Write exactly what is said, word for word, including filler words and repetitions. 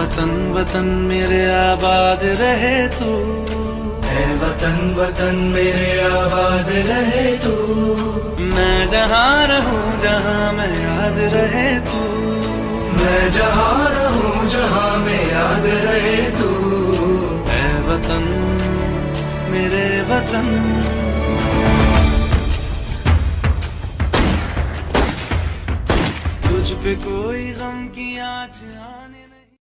वतन वतन मेरे आबाद रहे तू, ऐ वतन वतन मेरे आबाद रहे तू। मैं जहाँ रहूं जहाँ मैं याद रहे तू, मैं जहाँ रहूं जहाँ मैं याद रहे तू। ऐ वतन मेरे वतन। तुझ पे कोई गम की आँच